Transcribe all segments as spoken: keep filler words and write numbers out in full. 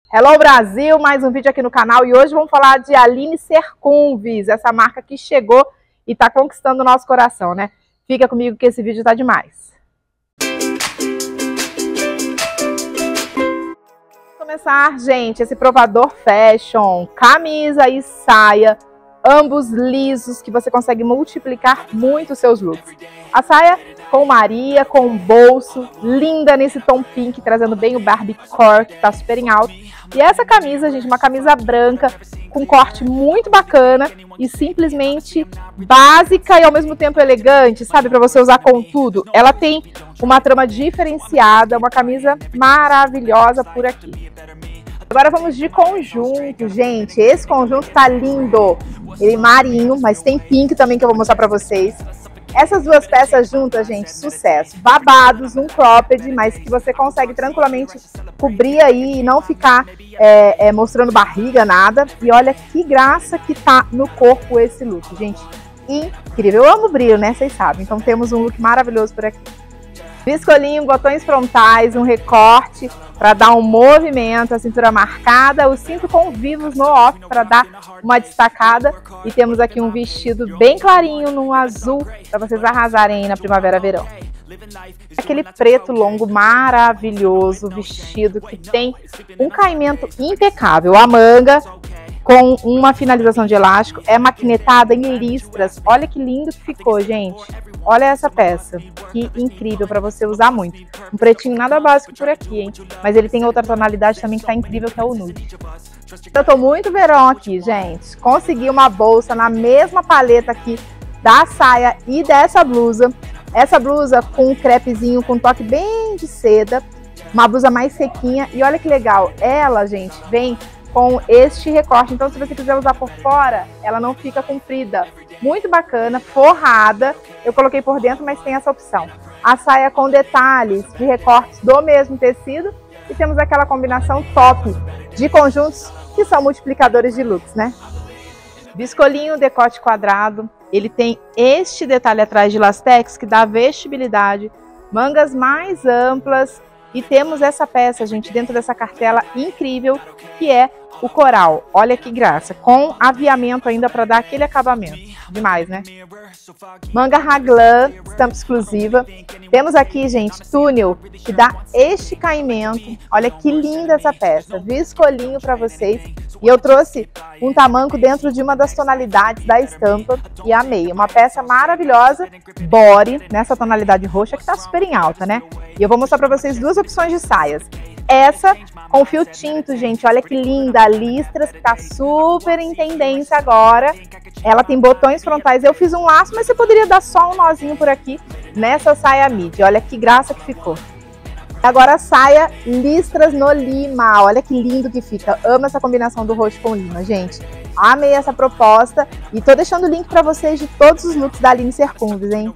Hello Brasil, mais um vídeo aqui no canal e hoje vamos falar de Aline Circunvis, essa marca que chegou e está conquistando o nosso coração, né? Fica comigo que esse vídeo tá demais. Vamos começar, gente, esse provador fashion, camisa e saia, ambos lisos, que você consegue multiplicar muito os seus looks. A saia com Maria, com bolso, linda nesse tom pink, trazendo bem o Barbiecore, que tá super em alta. E essa camisa, gente, uma camisa branca, com corte muito bacana e simplesmente básica e ao mesmo tempo elegante, sabe? Pra você usar com tudo. Ela tem uma trama diferenciada, uma camisa maravilhosa por aqui. Agora vamos de conjunto, gente. Esse conjunto tá lindo. Ele é marinho, mas tem pink também que eu vou mostrar pra vocês. Essas duas peças juntas, gente, sucesso. Babados, um cropped, mas que você consegue tranquilamente cobrir aí e não ficar é, é, mostrando barriga, nada. E olha que graça que tá no corpo esse look, gente. Incrível. Eu amo brilho, né? Vocês sabem. Então temos um look maravilhoso por aqui. Viscolinho, botões frontais, um recorte para dar um movimento, a cintura marcada, o cinto com vivos no off para dar uma destacada. E temos aqui um vestido bem clarinho, num azul, para vocês arrasarem aí na primavera-verão. Aquele preto longo maravilhoso, vestido que tem um caimento impecável. A manga com uma finalização de elástico, é maquinetada em listras. Olha que lindo que ficou, gente. Olha essa peça, que incrível para você usar muito. Um pretinho nada básico por aqui, hein? Mas ele tem outra tonalidade também que tá incrível, que é o nude. Eu tô muito verão aqui, gente. Consegui uma bolsa na mesma paleta aqui da saia e dessa blusa. Essa blusa com um crepezinho, com um toque bem de seda. Uma blusa mais sequinha. E olha que legal, ela, gente, vem com este recorte, então se você quiser usar por fora, ela não fica comprida. Muito bacana, forrada, eu coloquei por dentro, mas tem essa opção. A saia com detalhes de recortes do mesmo tecido e temos aquela combinação top de conjuntos que são multiplicadores de looks, né? Viscolinho, decote quadrado, ele tem este detalhe atrás de lastex que dá vestibilidade, mangas mais amplas. E temos essa peça, gente, dentro dessa cartela incrível, que é o coral. Olha que graça, com aviamento ainda para dar aquele acabamento. Demais, né? Manga raglan, estampa exclusiva. Temos aqui, gente, túnel, que dá este caimento. Olha que linda essa peça. Viscolinho para vocês. E eu trouxe um tamanco dentro de uma das tonalidades da estampa e amei. Uma peça maravilhosa, body, nessa tonalidade roxa, que tá super em alta, né? E eu vou mostrar para vocês duas opções de saias. Essa com fio tinto, gente, olha que linda, a listras, que tá super em tendência agora. Ela tem botões frontais, eu fiz um laço, mas você poderia dar só um nozinho por aqui nessa saia midi. Olha que graça que ficou. Agora a saia listras no lima, olha que lindo que fica. Amo essa combinação do roxo com lima, gente. Amei essa proposta e tô deixando o link para vocês de todos os looks da Aline Circunvis, hein?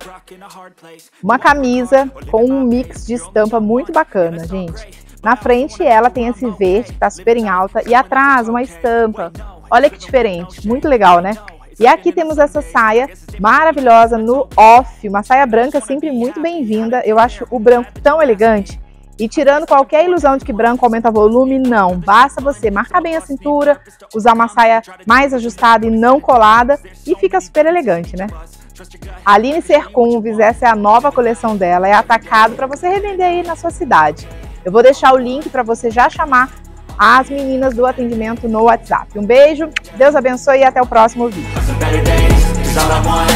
Uma camisa com um mix de estampa muito bacana, gente. Na frente ela tem esse verde que tá super em alta e atrás uma estampa. Olha que diferente, muito legal, né? E aqui temos essa saia maravilhosa no off, uma saia branca sempre muito bem-vinda. Eu acho o branco tão elegante. E tirando qualquer ilusão de que branco aumenta volume, não. Basta você marcar bem a cintura, usar uma saia mais ajustada e não colada e fica super elegante, né? Aline Circunvis, essa é a nova coleção dela, é atacado para você revender aí na sua cidade. Eu vou deixar o link para você já chamar as meninas do atendimento no WhatsApp. Um beijo, Deus abençoe e até o próximo vídeo.